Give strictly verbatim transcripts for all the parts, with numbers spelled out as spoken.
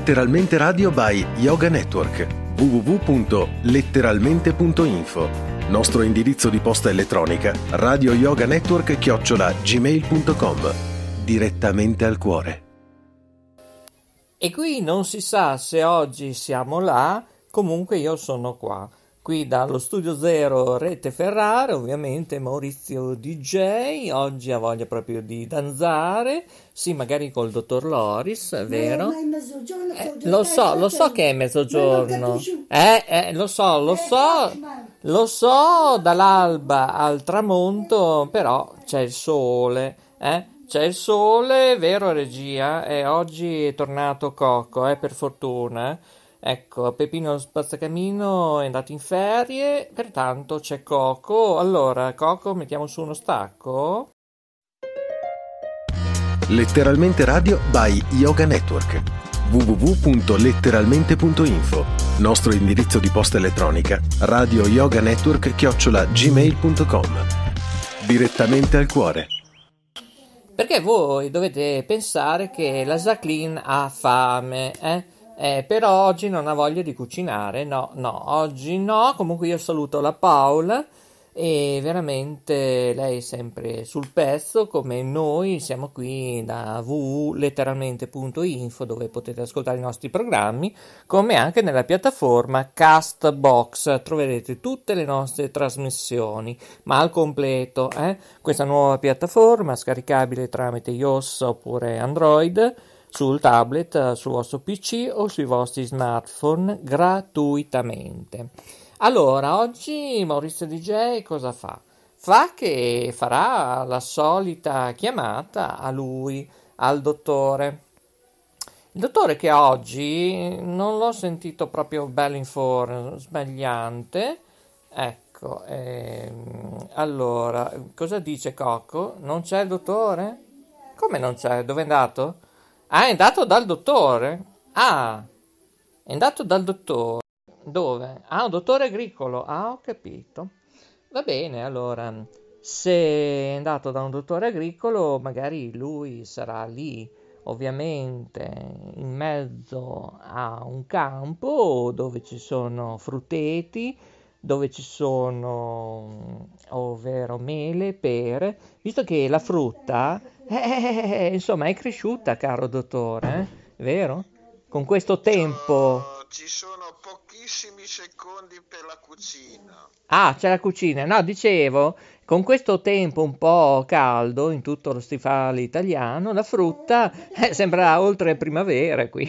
Letteralmente Radio by Yoga Network. w w w punto letteralmente punto info. Nostro indirizzo di posta elettronica radioyoganetwork chiocciola gmail punto com. Direttamente al cuore. E qui non si sa se oggi siamo là, comunque io sono qua. Qui dallo Studio Zero Rete Ferrara, ovviamente Maurizio D J, oggi ha voglia proprio di danzare, sì, magari col dottor Loris, è vero? Ma è mezzogiorno, Eh, lo so, lo so che è mezzogiorno, eh, eh, lo so, lo so, lo so dall'alba al tramonto, però c'è il sole, eh? C'è il sole, vero regia? E oggi è tornato Coco, eh, per fortuna. Ecco, Peppino Spazzacamino è andato in ferie, pertanto c'è Coco. Allora, Coco, mettiamo su uno stacco. Letteralmente Radio by Yoga Network. w w w punto letteralmente punto info. Nostro indirizzo di posta elettronica radioyoganetwork chiocciola gmail punto com. Direttamente al cuore. Perché voi dovete pensare che la Jacqueline ha fame, eh? Eh, però oggi non ha voglia di cucinare, no, no, oggi no. Comunque io saluto la Paola e veramente lei è sempre sul pezzo, come noi siamo qui da w w w punto letteralmente punto info, dove potete ascoltare i nostri programmi, come anche nella piattaforma Castbox troverete tutte le nostre trasmissioni, ma al completo, eh? Questa nuova piattaforma scaricabile tramite iOS oppure Android, sul tablet, sul vostro P C o sui vostri smartphone gratuitamente. Allora, oggi Maurizio D J cosa fa? Fa che farà la solita chiamata a lui, al dottore. Il dottore che oggi non l'ho sentito proprio bello in forma, sbagliante. Ecco, ehm, allora, cosa dice Coco? Non c'è il dottore? Come non c'è? Dove è andato? Ah, è andato dal dottore? Ah, è andato dal dottore. Dove? Ah, un dottore agricolo. Ah, ho capito. Va bene, allora, se è andato da un dottore agricolo, magari lui sarà lì, ovviamente, in mezzo a un campo dove ci sono frutteti, dove ci sono, ovvero mele, pere, visto che la frutta, eh, insomma, è cresciuta, caro dottore, eh? Vero? Con questo tempo... Ci sono pochissimi secondi per la cucina. Ah, c'è la cucina. No, dicevo, con questo tempo un po' caldo in tutto lo stivale italiano, la frutta eh, sembra oltre primavera qui.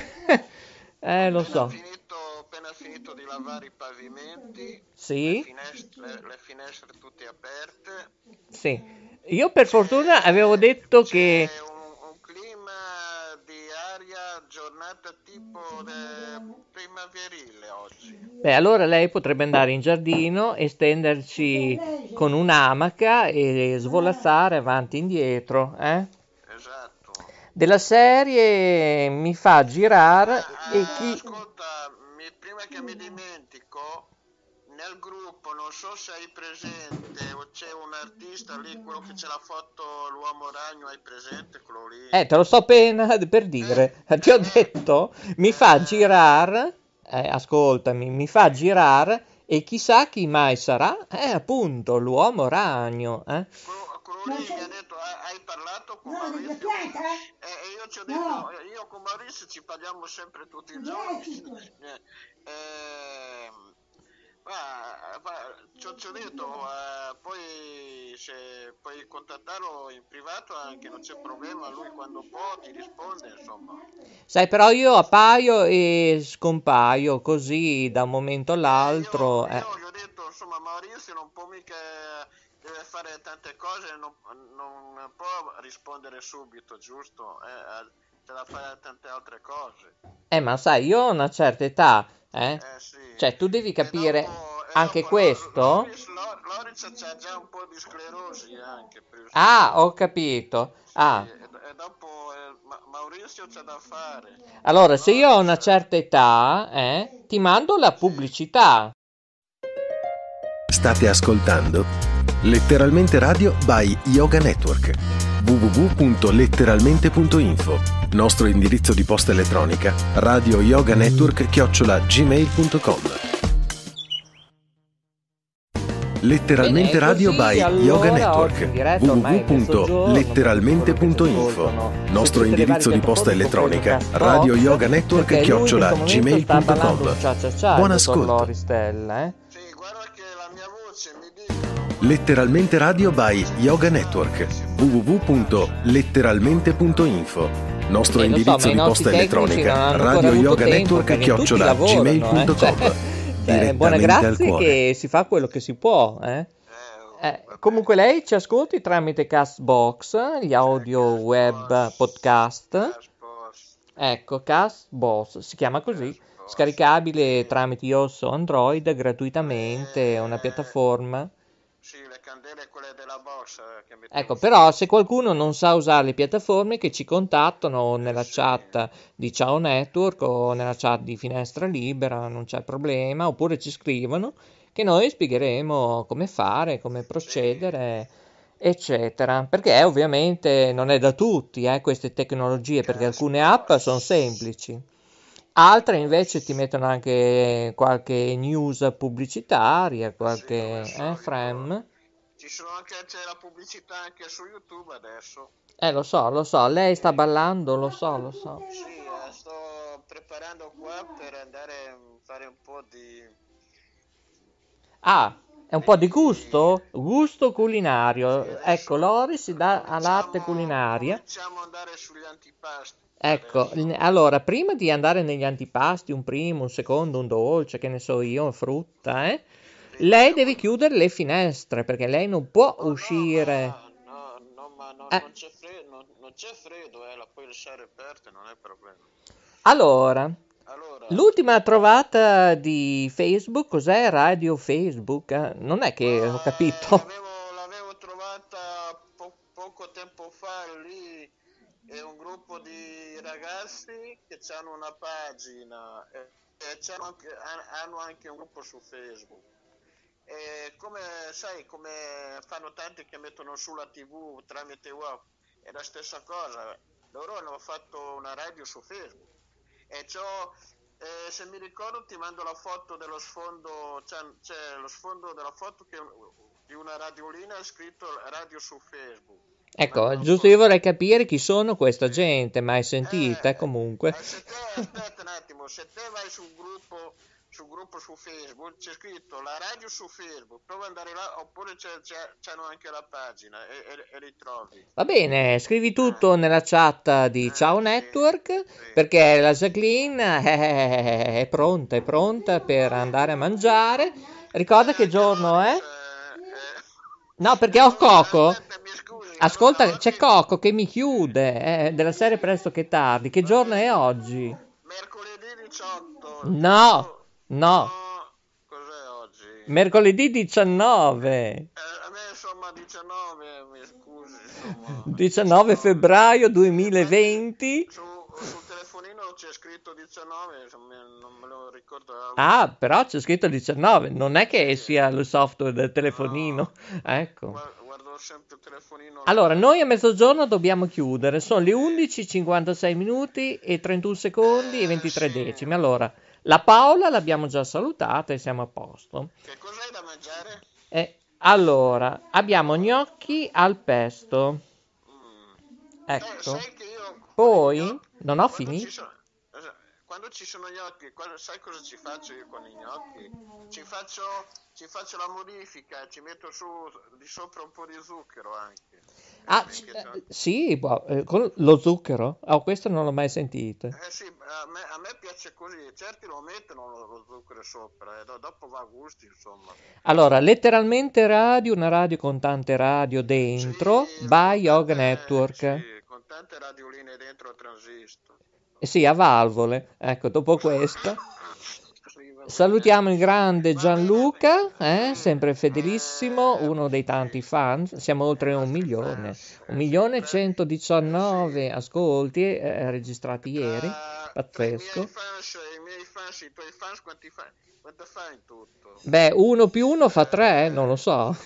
eh, lo so. Finito, appena finito di lavare i pavimenti, sì? le, finestre, le finestre tutte aperte. Sì. Io per c'è, fortuna avevo detto che... Un, un clima di aria, giornata tipo primaverile oggi. Beh, allora lei potrebbe andare in giardino e stenderci con un'amaca e svolazzare avanti e indietro, eh? Esatto. Della serie mi fa girare ah, e chi... Ascolta, mi, prima che mi dimentico, nel gruppo, non so se hai presente, o c'è un artista lì, quello che c'è la foto, l'uomo ragno, hai presente quello lì? Eh, te lo sto appena per dire, eh, ti ho detto, mi eh, fa girare, eh, ascoltami, mi fa girare e chissà chi mai sarà, eh, appunto, l'uomo ragno, eh. Quello, quello lì mi ha detto, hai parlato con Maurizio? E eh, io ci ho detto, no. Io con Maurizio ci parliamo sempre tutti i giorni. Eh, Ma, ma ci ho detto, eh, poi se puoi contattarlo in privato anche, non c'è problema, lui quando può ti risponde, insomma. Sai, però io appaio e scompaio così da un momento all'altro. Eh, io, eh. io gli ho detto, insomma, Maurizio non può mica, deve fare tante cose, non, non può rispondere subito, giusto? Eh, c'è da fare tante altre cose. Eh, ma sai, io ho una certa età, eh? Eh sì. Cioè, tu devi capire dopo, anche dopo questo. Loris, Loris c'ha già un po' di sclerosi anche. Per ah, ho capito. Sì, ah. E, e dopo eh, Ma, Maurizio c'ha da fare. Allora, se io ho una certa età, eh, ti mando la pubblicità. State ascoltando Letteralmente Radio by Yoga Network. w w w punto letteralmente punto info. Nostro indirizzo di posta elettronica radio yoga network chiocciola gmail punto com. Letteralmente Bene, Radio così, by allora, Yoga oggi Network in diretta, w w ormai w è punto mezzogiorno, letteralmente punto per quello che info. ci ascoltano. Nostro Su tutte le indirizzo varie di posta piattaforme, elettronica compreso radio Castbox, yoga network perché lui in chiocciola questo momento gmail sta punto ballando com. un cia-cia-cia, Buon il dottor ascolto. Loristella, eh? Sì, guarda che la mia voce mi dicono. Letteralmente Radio by Yoga Network w w w punto letteralmente punto info. Nostro Eh, lo so, indirizzo ma i di nostri posta tecnici non elettronica hanno ancora radio avuto yoga tempo, network perché tutti chiocciola lavorano, gmail punto com. eh, cioè, cioè, buona Direttamente al grazie cuore. che si fa quello che si può, eh? Eh, Eh, vabbè. comunque lei ci ascolti tramite Castbox, gli audio web podcast. Castbox, Ecco, Castbox si chiama così, Castbox. scaricabile tramite iOS o Android gratuitamente, è una piattaforma. Sì, le candele quelle della box eh, che mettevo Ecco, su. però se qualcuno non sa usare le piattaforme, che ci contattano nella chat di Ciao Network o nella chat di Finestra Libera, non c'è problema, oppure ci scrivono che noi spiegheremo come fare, come procedere, eccetera. Perché ovviamente non è da tutti, eh, queste tecnologie, perché alcune app sono semplici. Altre invece ti mettono anche qualche news pubblicitaria, qualche Sì, eh, lo so, frame. Ci sono anche, c'è la pubblicità anche su YouTube adesso. Eh, lo so, lo so, lei sta ballando, lo so, lo so. Sì, eh, sto preparando qua per andare a fare un po' di... Ah, è un po' di gusto? Gusto culinario. Ecco, Lori si dà all'arte Cominciamo- culinaria. Cominciamo ad andare sugli antipasti. Ecco, adesso. n- allora, prima di andare negli antipasti, un primo, un secondo, un dolce, che ne so io, frutta, eh? Sì, Lei andiamo- deve chiudere le finestre, perché lei non può Oh, no, uscire. ma- No, no, ma no, Eh. non c'è freddo, non, non c'è freddo, eh, la puoi lasciare aperta, non è problema. Allora, Allora, l'ultima trovata di Facebook, cos'è Radio Facebook? Eh, Non è che ho eh, capito. L'avevo, l'avevo trovata po- poco tempo fa lì, è un gruppo di ragazzi che hanno una pagina e, e c'hanno anche, han- hanno anche un gruppo su Facebook. E come sai, come fanno tanti che mettono sulla tivù tramite web, è la stessa cosa. Loro hanno fatto una radio su Facebook e c'ho, eh, se mi ricordo ti mando la foto dello sfondo, c'è, c'è lo sfondo della foto che di una radiolina è scritto radio su Facebook. Ecco, Mando la giusto foto. io vorrei capire chi sono questa gente, mai sentita Eh, comunque. eh, se te, aspetta un attimo, se te vai sul gruppo, sul gruppo su Facebook, c'è scritto la radio su Facebook, prova ad andare là, oppure c'è, c'è- c'hanno anche la pagina e, e- e li trovi. Va bene, scrivi tutto nella chat di Eh, Ciao sì, Network, sì. perché la Jacqueline è, è pronta, è pronta per andare a mangiare. Ricorda che giorno è? Eh, eh, No, perché ho allora, Coco. aspetta, mi scusi, Ascolta, allora, c'è oggi- Coco che mi chiude, eh, della serie Presto che tardi. Che giorno è oggi? mercoledì diciotto. No, no, No, cos'è oggi? mercoledì diciannove. Eh, a me insomma diciannove, mi scusi, insomma. diciannove febbraio duemilaventi. Su, sul telefonino c'è scritto diciannove, insomma, non me lo ricordavo. Ah, però c'è scritto diciannove, non è che sia lo software del telefonino. Ecco. Gua- Guardo sempre il telefonino. Allora, noi a mezzogiorno dobbiamo chiudere, sono le undici e cinquantasei minuti e trentuno secondi e ventitré sì. decimi. Allora, la Paola l'abbiamo già salutata e siamo a posto. Che cos'hai da mangiare? E allora, abbiamo gnocchi al pesto. Mm. Ecco. Eh, sai che io Poi, con i gnocchi- non ho quando finito. ci sono- eh, quando ci sono gnocchi, quando- sai cosa ci faccio io con i gnocchi? Ci faccio, ci faccio la modifica, ci metto su di sopra un po' di zucchero anche. Ah, Perché c- c'ho- eh, sì, boh, eh, con lo zucchero? Oh, questo non l'ho mai sentito. Eh sì, a me, a me piace così, certi lo mettono lo, lo zucchero sopra e do- dopo va a gusti, insomma. Allora, letteralmente radio, una radio con tante radio dentro, Sì, by con Yoga tante- Network. Sì, con tante radioline dentro a transistor. Eh Sì, a valvole. Ecco, dopo questo Sì, va bene. salutiamo il grande Va Gianluca, bene. eh, sempre fedelissimo, uno dei tanti fan. Siamo oltre un milione, un milione e centodiciannove ascolti eh, registrati ieri. Tra, tra i Pazzesco. miei fans, i miei fans, i tuoi fans, quanti fai? Quanto fai in tutto? Beh, uno più uno fa tre, non lo so.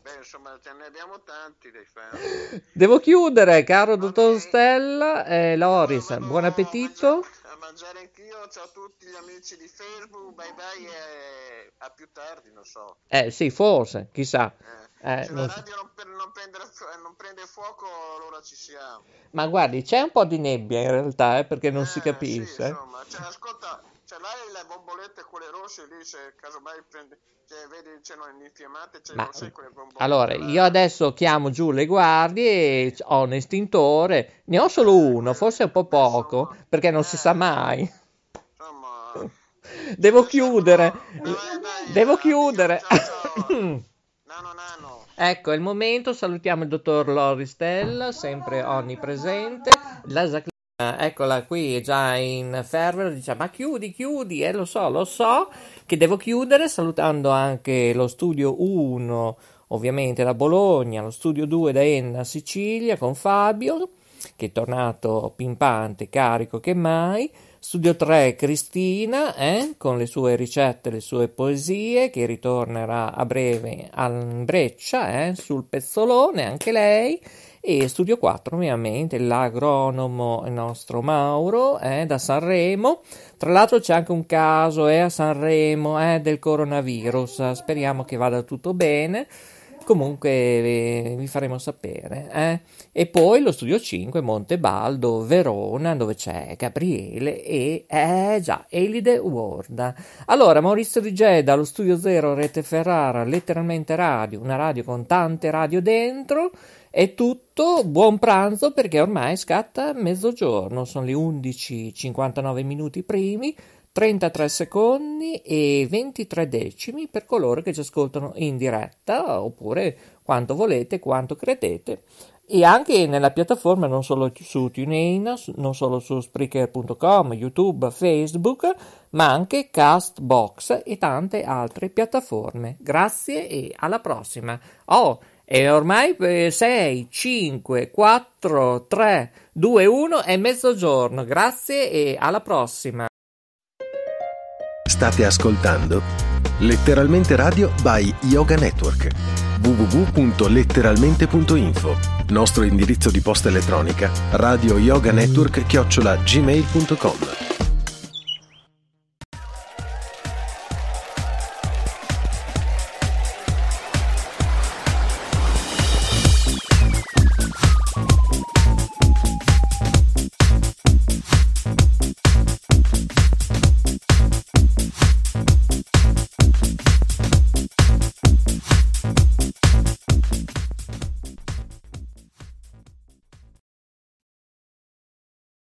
Beh, insomma, ce ne abbiamo tanti dei fan. Devo chiudere, caro dottor Stella. Eh, Loris, Vado buon a appetito. mangiare, a mangiare anch'io. Ciao a tutti gli amici di Facebook. Bye bye e a più tardi, non so. Eh sì, forse, chissà. Eh, Eh, se non la so. radio non, per- non prende, non prende fuoco, allora ci siamo. Ma guardi, c'è un po' di nebbia in realtà, eh, perché non si Eh, sì, capisce. insomma, cioè, ascolta, ce l'hai le bombolette quelle rosse lì, se casomai prendi, cioè, vedi, c'è le infiammate, c'è Ma non sai quelle bombolette allora, là. io adesso chiamo giù le guardie e c- ho un estintore. Ne ho solo Eh, uno, que- forse è un po' beh, poco, insomma, perché non si sa eh, mai. insomma, ce Devo ne servono. chiudere. Vabbè, dai, Devo addio, chiudere. ciao ciao. Nano nano. Ecco, è il momento. Salutiamo il dottor Loristella, sempre onnipresente. La Jacqueline, eccola qui, è già in fervore. Dice: Ma chiudi, chiudi. Eh, lo so, lo so che devo chiudere. Salutando anche lo studio uno, ovviamente da Bologna, lo studio due da Enna, Sicilia, con Fabio, che è tornato pimpante, carico che mai. Studio tre Cristina, eh, con le sue ricette, le sue poesie, che ritornerà a breve a Breccia, eh, sul pezzolone, anche lei. E Studio quattro, ovviamente, l'agronomo, il nostro Mauro, eh, da Sanremo. Tra l'altro c'è anche un caso eh, a Sanremo eh, del coronavirus, speriamo che vada tutto bene. Comunque eh, vi faremo sapere. Eh. E poi lo studio cinque, Montebaldo, Verona, dove c'è Gabriele e, eh già, Elide Worda. Allora, Maurizio Di Geda, lo studio zero, Rete Ferrara, letteralmente radio, una radio con tante radio dentro. È tutto, buon pranzo perché ormai scatta mezzogiorno, sono le undici e cinquantanove minuti primi, trentatré secondi e ventitré decimi per coloro che ci ascoltano in diretta, oppure quanto volete, quanto credete, e anche nella piattaforma, non solo su TuneIn, non solo su Spreaker punto com, YouTube, Facebook, ma anche Castbox e tante altre piattaforme. Grazie e alla prossima. Oh, e ormai sei, cinque, quattro, tre, due, uno è mezzogiorno. Grazie e alla prossima. State ascoltando Letteralmente Radio by Yoga Network. w w w punto letteralmente punto info. Nostro indirizzo di posta elettronica radio yoga network chiocciola gmail punto com.